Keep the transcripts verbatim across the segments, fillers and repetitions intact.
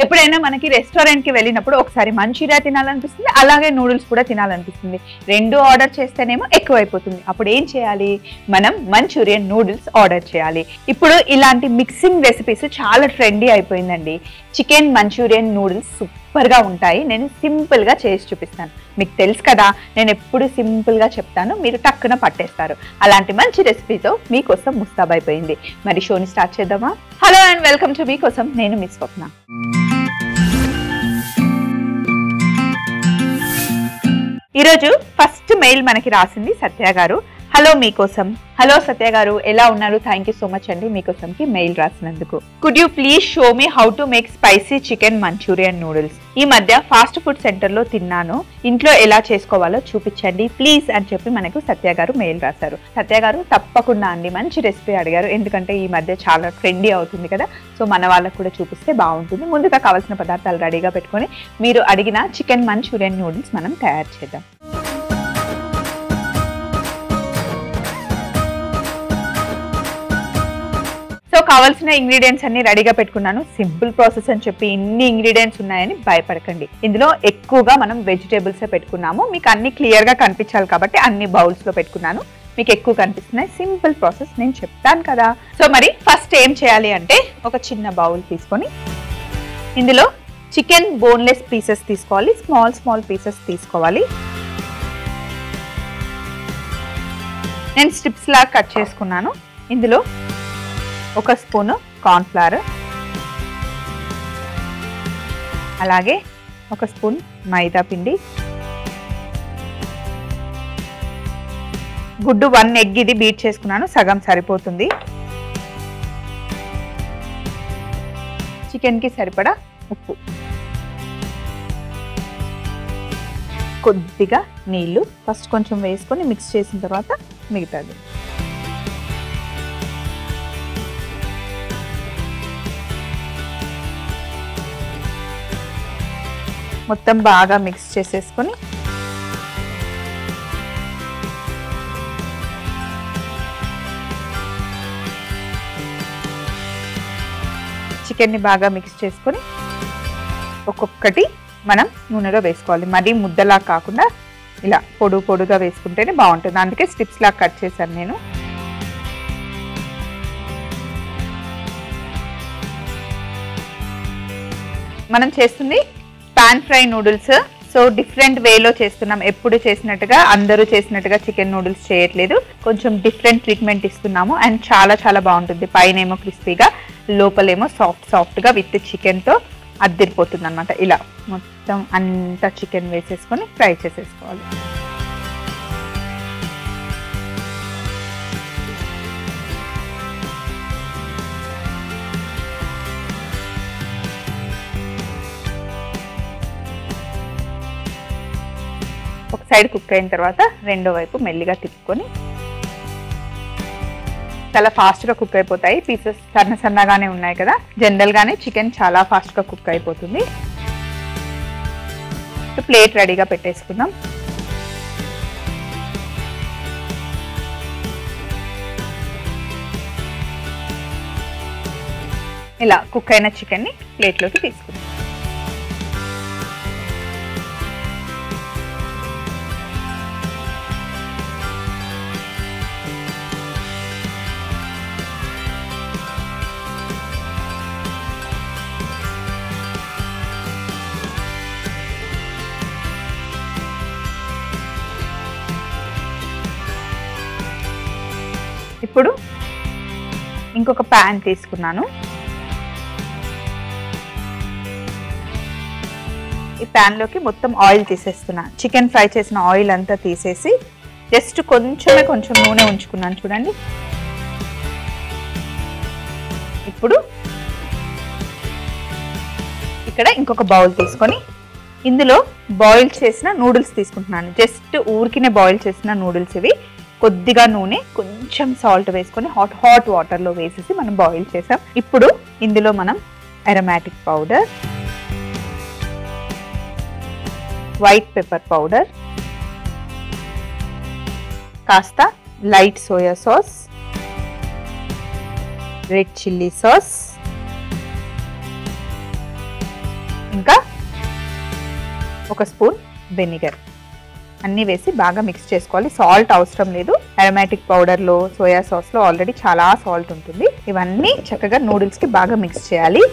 ఎప్పుడైనా మనకి రెస్టారెంట్ కి వెళ్ళినప్పుడు ఒకసారి మంచూరియా తినాలనిపిస్తుంది, అలాగే నూడిల్స్ కూడా తినాలనిపిస్తుంది. రెండు ఆర్డర్ చేస్తేనేమో ఎక్కువైపోతుంది. అప్పుడు ఏం చేయాలి? మనం మంచూరియన్ నూడిల్స్ ఆర్డర్ చేయాలి. ఇప్పుడు ఇలాంటి మిక్సింగ్ రెసిపీస్ చాలా ట్రెండీ అయిపోయిందండి. చికెన్ మంచూరియన్ నూడిల్స్ సూపర్ గా ఉంటాయి. నేను సింపుల్ గా చేసి చూపిస్తాను. మీకు తెలుసు కదా, నేను ఎప్పుడు సింపుల్ గా చెప్తాను, మీరు టక్కున పట్టేస్తారు. అలాంటి మంచి రెసిపీతో మీకోసం ముస్తాబైపోయింది. మరి షోని స్టార్ట్ చేద్దామా? హలో అండ్ వెల్కమ్ టు మీకోసం, నేను మిస్ స్వప్న. ఈరోజు ఫస్ట్ మెయిల్ మనకి రాసింది సత్య గారు. హలో మీకోసం. హలో సత్య గారు, ఎలా ఉన్నారు? థ్యాంక్ యూ సో మచ్ అండి మీకోసంకి మెయిల్ రాసినందుకు. Could you please show me how to make spicy chicken Manchurian noodles. ఈ మధ్య ఫాస్ట్ ఫుడ్ సెంటర్ లో తిన్నాను, ఇంట్లో ఎలా చేసుకోవాలో చూపించండి ప్లీజ్ అని చెప్పి మనకు సత్య గారు మెయిల్ రాశారు. సత్య గారు తప్పకుండా అండి, మంచి రెసిపీ అడిగారు. ఎందుకంటే ఈ మధ్య చాలా ట్రెండీ అవుతుంది కదా, సో మన వాళ్ళకు కూడా చూపిస్తే బాగుంటుంది. ముందుగా కావాల్సిన పదార్థాలు రెడీగా పెట్టుకొని మీరు అడిగిన చికెన్ మంచూరియన్ నూడిల్స్ మనం తయారు చేద్దాం. సో కావాల్సిన ఇంగ్రీడియంట్స్ అన్ని రెడీగా పెట్టుకున్నాను. సింపుల్ ప్రాసెస్ అని చెప్పి ఇన్ని ఇంగ్రీడియంట్స్ ఉన్నాయని భయపడకండి. ఇందులో ఎక్కువగా మనం వెజిటేబుల్స్ పెట్టుకున్నాము. మీకు అన్ని క్లియర్ గా కనిపించాలి కాబట్టి అన్ని బౌల్స్ లో పెట్టుకున్నాను. మీకు ఎక్కువ కనిపిస్తున్నాయి. సింపుల్ ప్రాసెస్ నేను చెప్తాను కదా. సో మరి ఫస్ట్ ఏం చేయాలి అంటే, ఒక చిన్న బౌల్ తీసుకొని ఇందులో చికెన్ బోన్లెస్ పీసెస్ తీసుకోవాలి. స్మాల్ స్మాల్ పీసెస్ తీసుకోవాలి. నేను స్ట్రిప్స్ లాగా కట్ చేసుకున్నాను. ఇందులో ఒక స్పూను కార్న్ఫ్లవర్, అలాగే ఒక స్పూన్ మైదా పిండి, గుడ్డు వన్ ఎగ్ ఇది బీట్ చేసుకున్నాను, సగం సరిపోతుంది. చికెన్కి సరిపడా ఉప్పు, కొద్దిగా నీళ్ళు ఫస్ట్ కొంచెం వేసుకొని మిక్స్ చేసిన తర్వాత మిగతాది. మొత్తం బాగా మిక్స్ చేసేసుకొని చికెన్ని బాగా మిక్స్ చేసుకొని ఒక్కొక్కటి మనం నూనెలో వేసుకోవాలి. మరీ ముద్దలా కాకుండా ఇలా పొడు పొడుగా వేసుకుంటేనే బాగుంటుంది. అందుకే స్ట్రిప్స్ లాగా కట్ చేశాను నేను. మనం చేస్తుంది pan fry noodles. So different వేలో చేస్తున్నాం. ఎప్పుడు చేసినట్టుగా అందరూ చేసినట్టుగా చికెన్ నూడిల్స్ చేయట్లేదు. కొంచెం డిఫరెంట్ ట్రీట్మెంట్ ఇస్తున్నాము అండ్ చాలా చాలా బాగుంటుంది. పైన ఏమో క్రిస్పీగా, లోపలేమో సాఫ్ట్ సాఫ్ట్గా విత్ చికెన్తో అద్దిరిపోతుంది అనమాట. ఇలా మొత్తం అంతా చికెన్ వేసేసుకొని ఫ్రై చేసేసుకోవాలి. ఒక సైడ్ కుక్ అయిన తర్వాత రెండో వైపు మెల్లిగా తిప్పుకొని, చాలా ఫాస్ట్గా కుక్ అయిపోతాయి. పీసెస్ సన్న సన్నగానే ఉన్నాయి కదా, జనరల్గానే చికెన్ చాలా ఫాస్ట్గా కుక్ అయిపోతుంది. ప్లేట్ రెడీగా పెట్టేసుకుందాం. ఇలా కుక్ అయిన చికెన్ని ప్లేట్లోకి తీసుకుందాం. ఇప్పుడు ఇంకొక ప్యాన్ తీసుకున్నాను. ఈ ప్యాన్లోకి మొత్తం ఆయిల్ తీసేస్తున్నా. చికెన్ ఫ్రై చేసిన ఆయిల్ అంతా తీసేసి జస్ట్ కొంచెమే కొంచెం నూనె ఉంచుకున్నాను చూడండి. ఇప్పుడు ఇక్కడ ఇంకొక బౌల్ తీసుకొని ఇందులో బాయిల్ చేసిన నూడిల్స్ తీసుకుంటున్నాను. జస్ట్ ఊరికినే బాయిల్ చేసిన నూడిల్స్ ఇవి. కొద్దిగా నూనె, కొంచెం సాల్ట్ వేసుకొని హాట్ హాట్ వాటర్లో వేసేసి మనం బాయిల్ చేసాం. ఇప్పుడు ఇందులో మనం aromatic powder, white pepper powder, కాస్త light soya sauce, red chilli sauce, ఇంకా ఒక స్పూన్ వెనిగర్ అన్నీ వేసి బాగా మిక్స్ చేసుకోవాలి. సాల్ట్ అవసరం లేదు, అరోమాటిక్ పౌడర్లో సోయా సాస్లో ఆల్రెడీ చాలా సాల్ట్ ఉంటుంది. ఇవన్నీ చక్కగా నూడిల్స్కి బాగా మిక్స్ చేయాలి.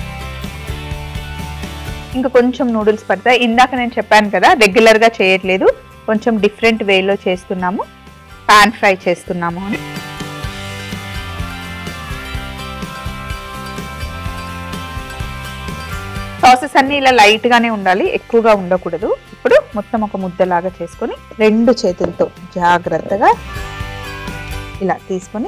ఇంకా కొంచెం నూడిల్స్ పడతాయి. ఇందాక నేను చెప్పాను కదా రెగ్యులర్గా చేయట్లేదు, కొంచెం డిఫరెంట్ వేలో చేస్తున్నాము, పాన్ ఫ్రై చేస్తున్నాము అని. సాసెస్ అన్ని ఇలా లైట్ గానే ఉండాలి, ఎక్కువగా ఉండకూడదు. ఇప్పుడు మొత్తం ఒక ముద్దలాగా చేసుకొని రెండు చేతులతో జాగ్రత్తగా ఇలా తీసుకొని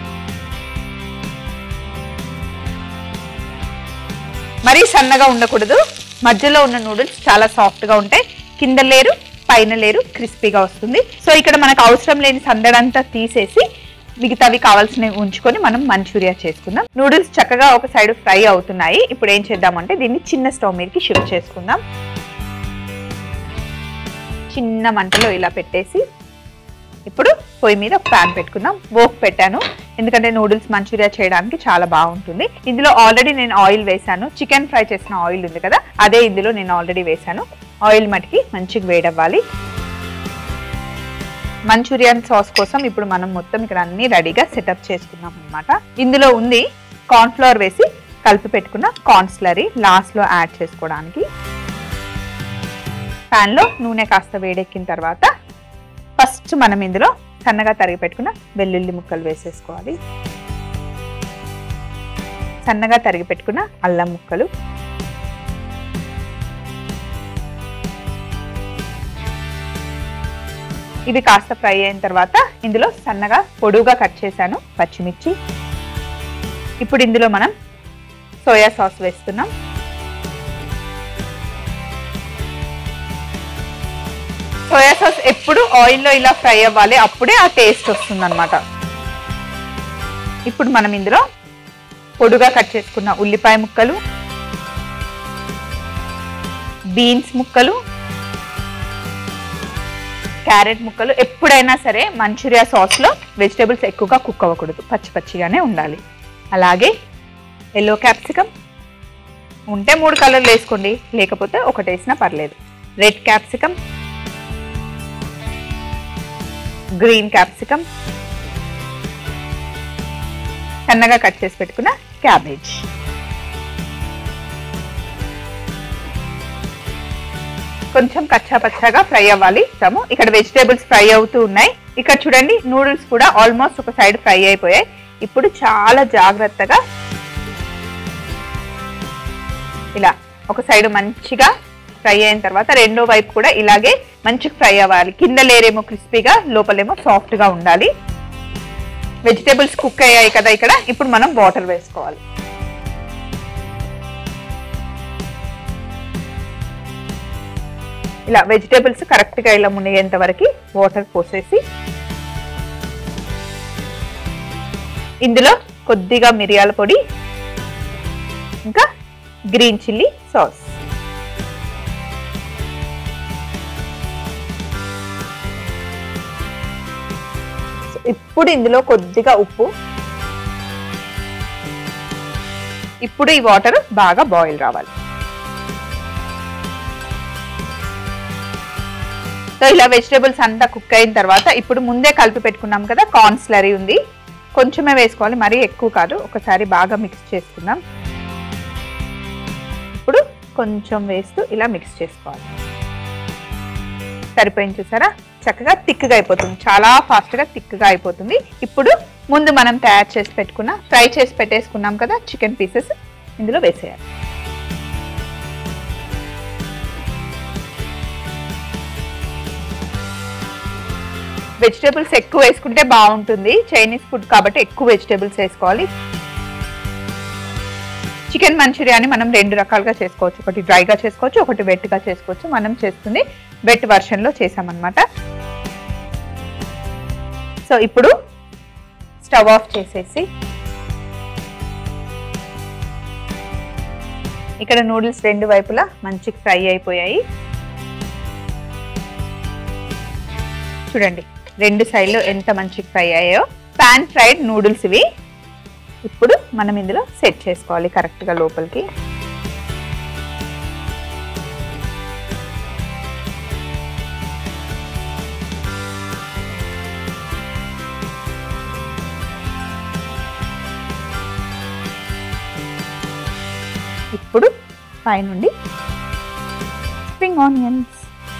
మరీ సన్నగా ఉండకూడదు, మధ్యలో ఉన్న నూడిల్స్ చాలా సాఫ్ట్ గా ఉంటాయి, కింద లేరు పైన లేరు క్రిస్పీగా వస్తుంది. సో ఇక్కడ మనకు అవసరం లేని సందడంతా తీసేసి మిగతావి కావాల్సినవి ఉంచుకొని మనం మంచూరియా చేసుకుందాం. నూడిల్స్ చక్కగా ఒక సైడ్ ఫ్రై అవుతున్నాయి. ఇప్పుడు ఏం చేద్దామంటే దీన్ని చిన్న స్టవ్ మీదకి షిఫ్ట్ చేసుకుందాం. చిన్న మంటలో ఇలా పెట్టేసి ఇప్పుడు పొయ్యి మీద ఒక ప్యాన్ పెట్టుకుందాం. వోక్ పెట్టాను ఎందుకంటే నూడిల్స్ మంచూరియా చేయడానికి చాలా బాగుంటుంది. ఇందులో ఆల్రెడీ నేను ఆయిల్ వేసాను, చికెన్ ఫ్రై చేసిన ఆయిల్ ఉంది కదా అదే ఇందులో నేను ఆల్రెడీ వేసాను. ఆయిల్ మటుకి మంచిగా వేడవ్వాలి. మంచూరియన్ సాస్ కోసం ఇప్పుడు మనం మొత్తం ఇక్కడ అన్ని రెడీగా సెటప్ చేసుకున్నాం అనమాట. ఇందులో ఉంది కార్న్ ఫ్లోర్ వేసి కలిపి పెట్టుకున్న కార్న్ స్లరీ లాస్ట్ లో యాడ్ చేసుకోవడానికి. పాన్ లో నూనె కాస్త వేడెక్కిన తర్వాత ఫస్ట్ మనం ఇందులో సన్నగా తరిగి పెట్టుకున్న వెల్లుల్లి ముక్కలు వేసేసుకోవాలి. సన్నగా తరిగి పెట్టుకున్న అల్లం ముక్కలు, ఇవి కాస్త ఫ్రై అయిన తర్వాత ఇందులో సన్నగా పొడువుగా కట్ చేశాను పచ్చిమిర్చి. ఇప్పుడు ఇందులో మనం సోయా సాస్ వేస్తున్నాం. సోయా సాస్ ఎప్పుడు ఆయిల్లో ఇలా ఫ్రై అవ్వాలి, అప్పుడే ఆ టేస్ట్ వస్తుంది అన్నమాట. ఇప్పుడు మనం ఇందులో పొడుగా కట్ చేసుకున్న ఉల్లిపాయ ముక్కలు, బీన్స్ ముక్కలు, క్యారెట్ ముక్కలు. ఎప్పుడైనా సరే మంచూరియా సాస్లో వెజిటేబుల్స్ ఎక్కువగా కుక్ అవ్వకూడదు, పచ్చి పచ్చిగానే ఉండాలి. అలాగే ఎల్లో క్యాప్సికమ్ ఉంటే మూడు కలర్లు వేసుకోండి, లేకపోతే ఒకటి వేసినా పర్లేదు. రెడ్ క్యాప్సికమ్, గ్రీన్ క్యాప్సికమ్, సన్నగా కట్ చేసి పెట్టుకున్న క్యాబేజ్. కొంచెం కచ్చా పచ్చాగా ఫ్రై అవ్వాలి. ఇక్కడ వెజిటేబుల్స్ ఫ్రై అవుతూ ఉన్నాయి. ఇక్కడ చూడండి నూడిల్స్ కూడా ఆల్మోస్ట్ ఒక సైడ్ ఫ్రై అయిపోయాయి. ఇప్పుడు చాలా జాగ్రత్తగా ఇలా ఒక సైడ్ మంచిగా ఫ్రై అయిన తర్వాత రెండో వైపు కూడా ఇలాగే మంచిగా ఫ్రై అవ్వాలి. కింద లేరేమో క్రిస్పీగా, లోపలేమో సాఫ్ట్ గా ఉండాలి. వెజిటేబుల్స్ కుక్ అయ్యాయి కదా ఇక్కడ. ఇప్పుడు మనం వాటర్ వేసుకోవాలి. ఇలా వెజిటేబుల్స్ కరెక్ట్ గా ఇలా మునిగేంత వరకు వాటర్ పోసేసి ఇందులో కొద్దిగా మిరియాల పొడి, ఇంకా గ్రీన్ చిల్లీ సాస్, ఇప్పుడు ఇందులో కొద్దిగా ఉప్పు. ఇప్పుడు ఈ వాటర్ బాగా బాయిల్ రావాలి. సో ఇలా వెజిటేబుల్స్ అంతా కుక్ అయిన తర్వాత ఇప్పుడు ముందే కలిపి పెట్టుకున్నాం కదా కార్న్ స్లరీ ఉంది, కొంచెమే వేసుకోవాలి, మరీ ఎక్కువ కాదు. ఒకసారి బాగా మిక్స్ చేసుకుందాం. ఇప్పుడు కొంచెం వేస్తూ ఇలా మిక్స్ చేసుకోవాలి. సరిపోయింది చూసారా, చక్కగా థిక్గా అయిపోతుంది, చాలా ఫాస్ట్గా థిక్గా అయిపోతుంది. ఇప్పుడు ముందు మనం తయారు చేసి పెట్టుకున్న ఫ్రై చేసి పెట్టేసుకున్నాం కదా చికెన్ పీసెస్ ఇందులో వేసేయాలి. వెజిటేబుల్స్ ఎక్కువ వేసుకుంటే బాగుంటుంది, చైనీస్ ఫుడ్ కాబట్టి ఎక్కువ వెజిటేబుల్స్ వేసుకోవాలి. చికెన్ మంచూరియాని మనం రెండు రకాలుగా చేసుకోవచ్చు, ఒకటి డ్రైగా చేసుకోవచ్చు, ఒకటి వెట్గా చేసుకోవచ్చు. మనం చేస్తుంది వెట్ వర్షన్లో చేసామన్నమాట. సో ఇప్పుడు స్టవ్ ఆఫ్ చేసేసి ఇక్కడ నూడిల్స్ రెండు వైపులా మంచిగా ఫ్రై అయిపోయాయి. చూడండి రెండు సైడ్లు ఎంత మంచిగా ఫ్రై అయ్యాయో. పాన్ ఫ్రైడ్ నూడిల్స్ ఇవి. ఇప్పుడు మనం ఇందులో సెట్ చేసుకోవాలి కరెక్ట్గా లోపలికి. ఇప్పుడు పైనుండి spring onions.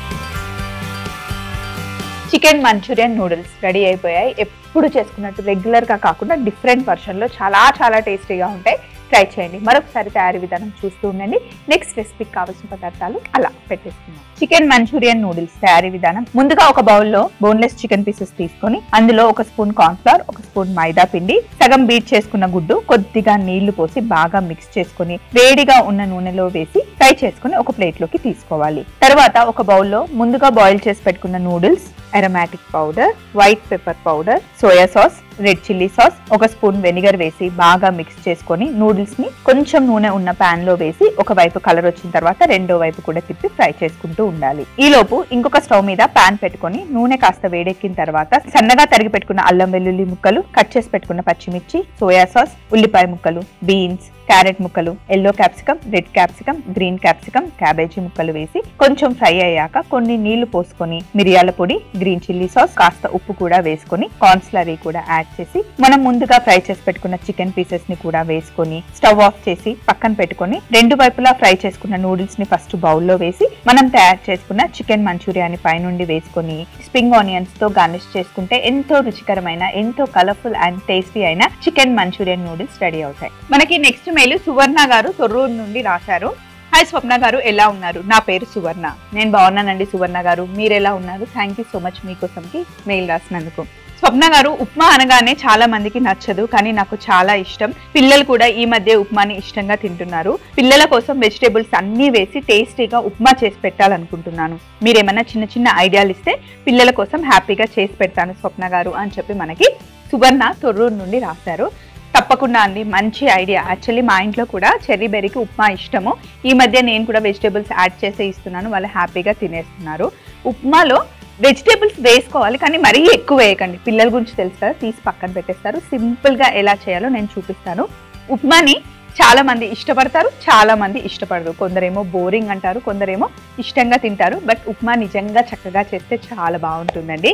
Chicken Manchurian noodles ready అయిపోయాయి. ఎప్పుడు చేసుకున్నట్టు రెగ్యులర్గా కాకుండా డిఫరెంట్ వర్షన్లో చాలా చాలా టేస్టీగా ఉంటాయి. ట్రై చేయండి. మరొకసారి తయారీ విధానం చూస్తూ ఉండండి. నెక్స్ట్ రెసిపీకి కావాల్సిన పదార్థాలు అలా పెట్టేసుకుందాం. చికెన్ మంచూరియన్ నూడిల్స్ తయారీ విధానం. ముందుగా ఒక బౌల్లో బోన్లెస్ చికెన్ పీసెస్ తీసుకొని అందులో ఒక స్పూన్ కార్న్ ఫ్లవర్, ఒక స్పూన్ మైదా పిండి, సగం బీట్ చేసుకున్న గుడ్డు, కొద్దిగా నీళ్లు పోసి బాగా మిక్స్ చేసుకుని వేడిగా ఉన్న నూనెలో వేసి ఫ్రై చేసుకుని ఒక ప్లేట్ లోకి తీసుకోవాలి. తర్వాత ఒక బౌల్లో ముందుగా బాయిల్ చేసి పెట్టుకున్న noodles, aromatic powder, white pepper powder, soya sauce, red chilli sauce, ఒక స్పూన్ వెనిగర్ వేసి బాగా మిక్స్ చేసుకొని నూడిల్స్ ని కొంచెం నూనె ఉన్న పాన్ లో వేసి ఒక వైపు కలర్ వచ్చిన తర్వాత రెండో వైపు కూడా తిప్పి ఫ్రై చేసుకుంటూ ఉండాలి. ఈ లోపు ఇంకొక స్టవ్ మీద పాన్ పెట్టుకొని నూనె కాస్త వేడెక్కిన తర్వాత సన్నగా తరిగి పెట్టుకున్న అల్లం వెల్లుల్లి ముక్కలు, కట్ చేసి పెట్టుకున్న పచ్చిమిర్చి, సోయా సాస్, ఉల్లిపాయ ముక్కలు, బీన్స్, క్యారెట్ ముక్కలు, yellow capsicum, red capsicum, green capsicum, cabbage ముక్కలు వేసి కొంచెం ఫ్రై అయ్యాక కొన్ని నీళ్లు పోసుకొని మిరియాల పొడి, గ్రీన్ చిల్లీ సాస్, కాస్త ఉప్పు కూడా వేసుకొని కార్న్ స్లరీ కూడా యాడ్ చేసి మనం ముందుగా ఫ్రై చేసి పెట్టుకున్న చికెన్ పీసెస్ ని కూడా వేసుకొని స్టవ్ ఆఫ్ చేసి పక్కన పెట్టుకొని రెండు వైపులా ఫ్రై చేసుకున్న నూడిల్స్ ని ఫస్ట్ బౌల్లో వేసి మనం తయారు చేసుకున్న చికెన్ మంచూరియాని పైనుండి వేసుకొని స్ప్రింగ్ ఆనియన్స్ తో గార్నిష్ చేసుకుంటే ఎంతో రుచికరమైన, ఎంతో కలర్ఫుల్ అండ్ టేస్టీ అయిన చికెన్ మంచూరియన్ నూడిల్స్ రెడీ అవుతాయి. మనకి నెక్స్ట్ మెయిల్ సువర్ణ గారు తొర్రూరు నుండి రాశారు. హాయ్ స్వప్న గారు, ఎలా ఉన్నారు? నా పేరు సువర్ణ. నేను బాగున్నానండి సువర్ణ గారు, మీరు ఎలా ఉన్నారు? థ్యాంక్ యూ సో మచ్ మీకోసంకి మెయిల్ రాసినందుకు. స్వప్న గారు, ఉప్మా అనగానే చాలా మందికి నచ్చదు, కానీ నాకు చాలా ఇష్టం. పిల్లలు కూడా ఈ మధ్య ఉప్మాని ఇష్టంగా తింటున్నారు. పిల్లల కోసం వెజిటేబుల్స్ అన్ని వేసి టేస్టీగా ఉప్మా చేసి పెట్టాలనుకుంటున్నాను. మీరేమన్నా చిన్న చిన్న ఐడియాలు ఇస్తే పిల్లల కోసం హ్యాపీగా చేసి పెడతాను స్వప్న గారు అని చెప్పి మనకి సువర్ణ తొర్రూరు నుండి రాశారు. తప్పకుండా అండి, మంచి ఐడియా. యాక్చువల్లీ మా ఇంట్లో కూడా చెర్రీ బెర్రీకి ఉప్మా ఇష్టము. ఈ మధ్య నేను కూడా వెజిటేబుల్స్ యాడ్ చేసే ఇస్తున్నాను, వాళ్ళు హ్యాపీగా తినేస్తున్నారు. ఉప్మాలో వెజిటేబుల్స్ వేసుకోవాలి, కానీ మరీ ఎక్కువ వేయకండి. పిల్లల గురించి తెలుసు కదా, తీసి పక్కన పెట్టేస్తారు. సింపుల్గా ఎలా చేయాలో నేను చూపిస్తాను. ఉప్మాని చాలా మంది ఇష్టపడతారు, చాలా మంది ఇష్టపడరు. కొందరేమో బోరింగ్ అంటారు, కొందరేమో ఇష్టంగా తింటారు. బట్ ఉప్మా నిజంగా చక్కగా చేస్తే చాలా బాగుంటుందండి.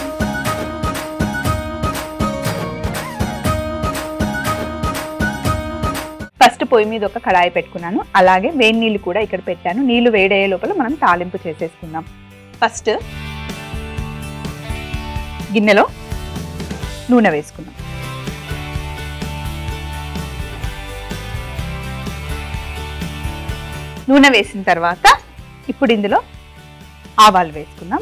ఫస్ట్ పొయ్యి మీద ఒక కడాయి పెట్టుకున్నాను, అలాగే వేడి నీళ్ళు కూడా ఇక్కడ పెట్టాను. నీళ్లు వేడయ్యే లోపల మనం తాలింపు చేసేసుకుందాం. ఫస్ట్ గిన్నెలో నూనె వేసుకుందాం. నూనె వేసిన తర్వాత ఇప్పుడు ఇందులో ఆవాలు వేసుకుందాం.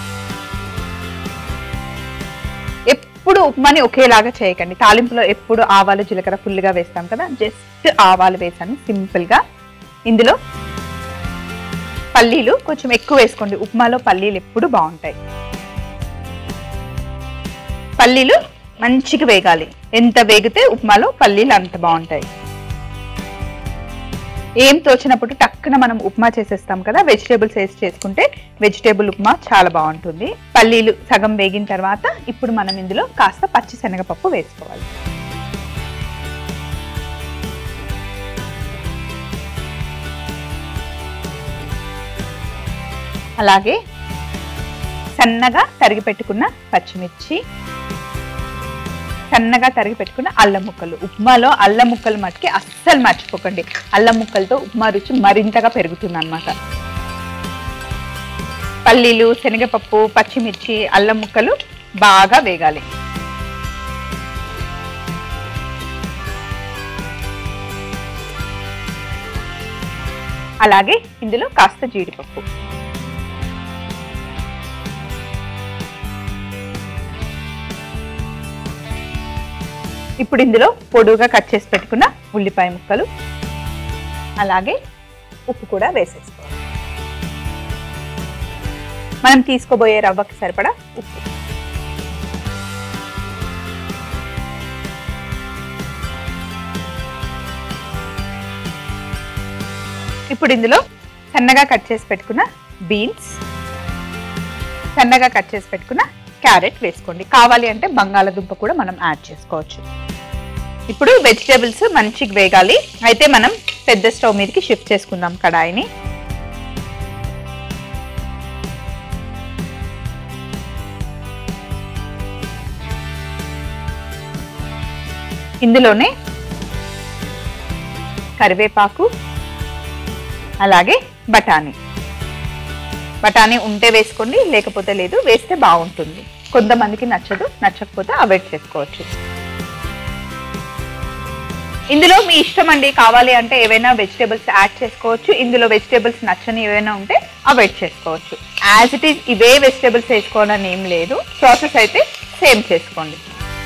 ఎప్పుడు ఉప్మాని ఒకేలాగా చేయకండి. తాలింపులో ఎప్పుడు ఆవాలు జీలకర్ర ఫుల్గా వేస్తాం కదా, జస్ట్ ఆవాలు వేసాను సింపుల్గా. ఇందులో పల్లీలు కొంచెం ఎక్కువ వేసుకోండి, ఉప్మాలో పల్లీలు ఎప్పుడు బాగుంటాయి. పల్లీలు మంచిగా వేగాలి. ఎంత వేగితే ఉప్మాలో పల్లీలు అంత బాగుంటాయి. ఏం తోచినప్పుడు టక్కున మనం ఉప్మా చేసేస్తాం కదా, వెజిటేబుల్స్ వేసి చేసుకుంటే వెజిటేబుల్ ఉప్మా చాలా బాగుంటుంది. పల్లీలు సగం వేగిన తర్వాత ఇప్పుడు మనం ఇందులో కాస్త పచ్చి శనగపప్పు వేసుకోవాలి. అలాగే సన్నగా తరిగి పెట్టుకున్న పచ్చిమిర్చి, సన్నగా తరిగి పెట్టుకున్న అల్లం ముక్కలు. ఉప్మాలో అల్లం ముక్కలు మట్టుకి అస్సలు మర్చిపోకండి. అల్లం ముక్కలతో ఉప్మా రుచి మరింతగా పెరుగుతుంది అన్నమాట. పల్లీలు, శనగపప్పు, పచ్చిమిర్చి, అల్లం ముక్కలు బాగా వేగాలి. అలాగే ఇందులో కాస్త జీడిపప్పు, ఇప్పుడు ఇందులో పొడుగా కట్ చేసి పెట్టుకున్న ఉల్లిపాయ ముక్కలు, అలాగే ఉప్పు కూడా వేసేసుకోవాలి. మనం తీసుకోబోయే రవ్వకి సరిపడా ఉప్పు. ఇప్పుడు ఇందులో సన్నగా కట్ చేసి పెట్టుకున్న బీన్స్, సన్నగా కట్ చేసి పెట్టుకున్న క్యారెట్ వేసుకోండి. కావాలి అంటే బంగాళదుంప కూడా మనం యాడ్ చేసుకోవచ్చు. ఇప్పుడు వెజిటేబుల్స్ మంచిగా వేగాలి. అయితే మనం పెద్ద స్టవ్ మీదకి షిఫ్ట్ చేసుకుందాం కడాయిని. ఇందులోనే కరివేపాకు, అలాగే బఠానీ. బఠానీ ఉంటే వేసుకోండి, లేకపోతే లేదు, వేస్తే బాగుంటుంది. కొంతమందికి నచ్చదు, నచ్చకపోతే అవాయిడ్ చేసుకోవచ్చు. ఇందులో మీ ఇష్టం అండి, కావాలి అంటే ఏవైనా వెజిటేబుల్స్ యాడ్ చేసుకోవచ్చు. ఇందులో వెజిటేబుల్స్ నచ్చని ఏవైనా ఉంటే అవాయిడ్ చేసుకోవచ్చు. యాజ్ ఇట్ ఈస్ ఇవే వెజిటేబుల్స్ వేసుకోవాలని ఏం లేదు, ప్రాసెస్ అయితే సేమ్ చేసుకోండి.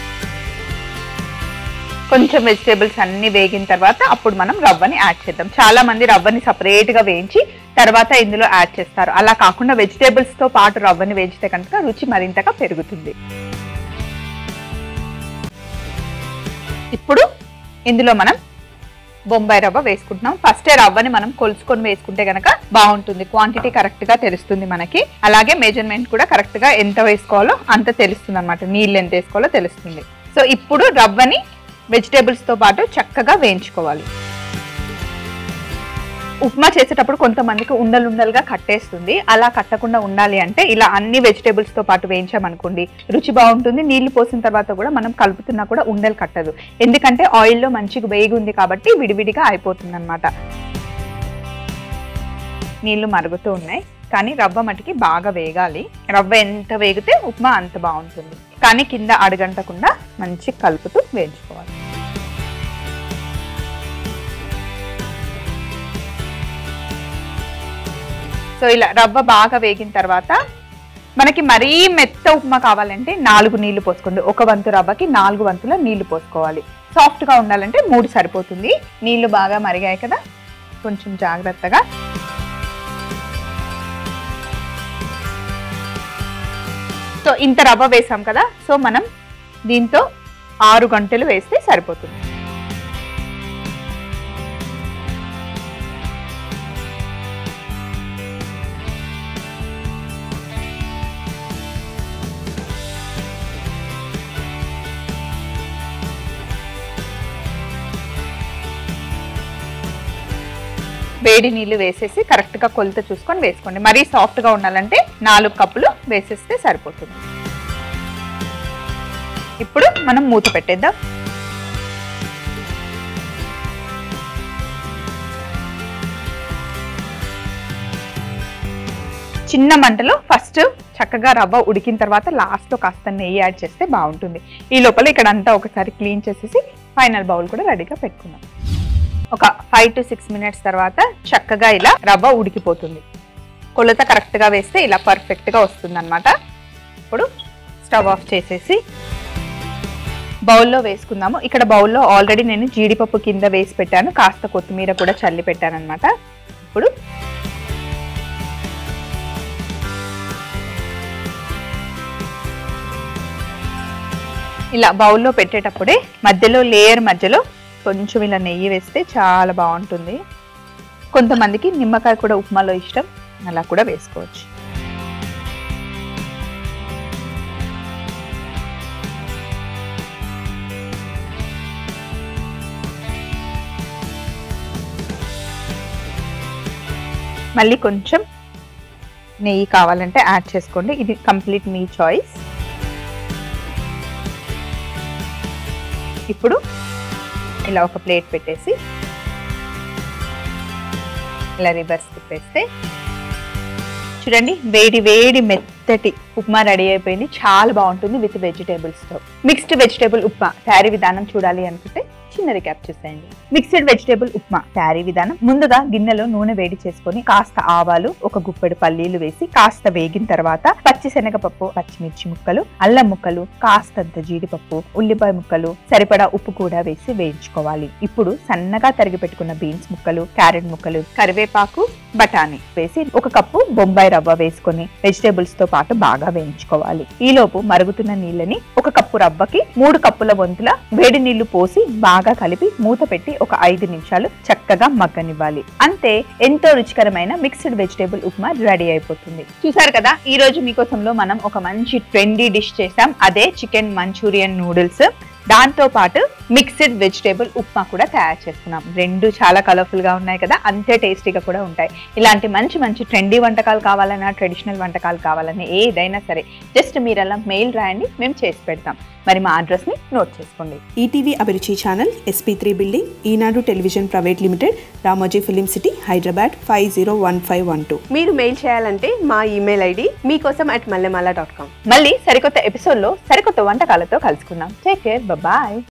కొంచెం వెజిటేబుల్స్ అన్ని వేగిన తర్వాత అప్పుడు మనం రవ్వని యాడ్ చేద్దాం. చాలా మంది రవ్వని సపరేట్ గా వేయించి తర్వాత ఇందులో యాడ్ చేస్తారు. అలా కాకుండా వెజిటేబుల్స్ తో పాటు రవ్వని వేయించితే కనుక రుచి మరింతగా పెరుగుతుంది. ఇప్పుడు ఇందులో మనం బొంబాయి రవ్వ వేసుకుంటున్నాం. ఫస్ట్ రవ్వని మనం కొలుసుకొని వేసుకుంటే కనుక బాగుంటుంది. క్వాంటిటీ కరెక్ట్ గా తెలుస్తుంది మనకి. అలాగే మెజర్మెంట్ కూడా కరెక్ట్ గా ఎంత వేసుకోవాలో అంత తెలుస్తుంది అనమాట. నీళ్ళు ఎంత వేసుకోవాలో తెలుస్తుంది. సో ఇప్పుడు రవ్వని వెజిటేబుల్స్ తో పాటు చక్కగా వేయించుకోవాలి. ఉప్మా చేసేటప్పుడు కొంతమందికి ఉండలు ఉండలుగా కట్టేస్తుంది. అలా కట్టకుండా ఉండాలి అంటే ఇలా అన్ని వెజిటేబుల్స్ తో పాటు వేయించామనుకోండి, రుచి బాగుంటుంది. నీళ్లు పోసిన తర్వాత కూడా మనం కలుపుతున్నా కూడా ఉండలు కట్టదు. ఎందుకంటే ఆయిల్లో మంచిగా వేగుంది కాబట్టి విడివిడిగా అయిపోతుంది అనమాట. నీళ్లు మరుగుతూ ఉన్నాయి, కానీ రవ్వ మటుకి బాగా వేగాలి. రవ్వ ఎంత వేగితే ఉప్మా అంత బాగుంటుంది. కానీ కింద అడుగంటకుండా మంచి కలుపుతూ వేయించుకోవాలి. సో ఇలా రవ్వ బాగా వేగిన తర్వాత మనకి మరీ మెత్త ఉప్మా కావాలంటే నాలుగు నీళ్లు పోసుకోండి. ఒక వంతు రవ్వకి నాలుగు వంతుల నీళ్లు పోసుకోవాలి. సాఫ్ట్ గా ఉండాలంటే మూడు సరిపోతుంది. నీళ్లు బాగా మరిగాయి కదా, కొంచెం జాగ్రత్తగా సో ఇంత రవ్వ వేసాం కదా, సో మనం దీంతో ఆరు గంటలు వేస్తే సరిపోతుంది. వేడి నీళ్లు వేసేసి కరెక్ట్ గా కొలత చూసుకొని వేసుకోండి. మరీ సాఫ్ట్ గా ఉండాలంటే నాలుగు కప్పులు వేసేస్తే సరిపోతుంది. ఇప్పుడు మనం మూత పెట్టేద్దాం. చిన్న మంటలో ఫస్ట్ చక్కగా రవ్వ ఉడికిన తర్వాత లాస్ట్ లో కాస్త నెయ్యి యాడ్ చేస్తే బాగుంటుంది. ఈ లోపల ఇక్కడ అంతా ఒకసారి క్లీన్ చేసేసి ఫైనల్ బౌల్ కూడా రెడీగా పెట్టుకుందాం. ఒక ఫైవ్ టు సిక్స్ మినిట్స్ తర్వాత చక్కగా ఇలా రవ్వ ఉడికిపోతుంది. కొలత కరెక్ట్ గా వేస్తే ఇలా పర్ఫెక్ట్ గా వస్తుంది అనమాట. ఇప్పుడు స్టవ్ ఆఫ్ చేసేసి బౌల్లో వేసుకుందాము. ఇక్కడ బౌల్లో ఆల్రెడీ నేను జీడిపప్పు కింద వేసి పెట్టాను, కాస్త కొత్తిమీర కూడా చల్లి పెట్టాను అనమాట. ఇప్పుడు ఇలా బౌల్లో పెట్టేటప్పుడే మధ్యలో లేయర్ మధ్యలో కొంచెం ఇలా నెయ్యి వేస్తే చాలా బాగుంటుంది. కొంతమందికి నిమ్మకాయ కూడా ఉప్మాలో ఇష్టం, అలా కూడా వేసుకోవచ్చు. మళ్ళీ కొంచెం నెయ్యి కావాలంటే యాడ్ చేసుకోండి. ఇది కంప్లీట్ మీ చాయిస్. ఇప్పుడు ఇలా ఒక ప్లేట్ పెట్టేసి ఇలా రివర్స్ తిప్పేస్తే చూడండి, వేడి వేడి మెత్తటి ఉప్మా రెడీ అయిపోయింది. చాలా బాగుంటుంది విత్ వెజిటేబుల్స్ తో. మిక్స్డ్ వెజిటేబుల్ ఉప్మా తయారీ విధానం చూడాలి అనుకుంటే చిన్న రికాప్ చేసేయండి. మిక్స్డ్ వెజిటేబుల్ ఉప్మా తయారీ విధానం: ముందుగా గిన్నెలో నూనె వేడి చేసుకొని కాస్త ఆవాలు, ఒక గుప్పెడు పల్లీలు వేసి కాస్త వేగిన తర్వాత పచ్చి శనగపప్పు, పచ్చిమిర్చి ముక్కలు, అల్లం ముక్కలు, కాస్తంత జీడిపప్పు, ఉల్లిపాయ ముక్కలు, సరిపడా ఉప్పు కూడా వేసి వేయించుకోవాలి. ఇప్పుడు సన్నగా తరిగి పెట్టుకున్న బీన్స్ ముక్కలు, క్యారెట్ ముక్కలు, కరివేపాకు, బఠానీ వేసి ఒక కప్పు బొంబాయి రవ్వ వేసుకొని వెజిటేబుల్స్ తో పాటు బాగా వేయించుకోవాలి. ఈలోపు మరుగుతున్న నీళ్ళని ఒక కప్పు రవ్వకి మూడు కప్పుల వంతుల వేడి నీళ్లు పోసి బాగా కలిపి మూత పెట్టి ఒక ఐదు నిమిషాలు చక్కగా మగ్గనివ్వాలి. అంతే, ఎంతో రుచికరమైన మిక్స్డ్ వెజిటేబుల్ ఉప్మా రెడీ అయిపోతుంది. చూసారు కదా, ఈ రోజు మీకోసంలో మనం ఒక మంచి ట్రెండీ డిష్ చేసాం. అదే చికెన్ మంచూరియన్ నూడిల్స్. దాంతో పాటు మిక్స్డ్ వెజిటేబుల్ ఉప్మా కూడా తయారు చేస్తున్నాం. రెండు చాలా కలర్ఫుల్ గా ఉన్నాయి కదా, అంతే టేస్టీగా కూడా ఉంటాయి. ఇలాంటి మంచి మంచి ట్రెండీ వంటకాలు కావాలన్నా, ట్రెడిషనల్ వంటకాలు కావాలన్నా ఏదైనా సరే జస్ట్ మీరు అలా మెయిల్ రాయండి, మేము చేసి పెడతాం. మరి మా అడ్రస్ ని నోట్ చేసుకోండి. ETV Abhiruchi channel, SP three building, Eenadu television private limited, Ramoji film city, Hyderabad five zero one five one two. మీరు మెయిల్ చేయాలంటే మా email ID Meekosam at Mallemala dot com. మళ్ళీ సరికొత్త ఎపిసోడ్ లో సరికొత్త వంటకాలతో కలుసుకుందాం. Take care, bye.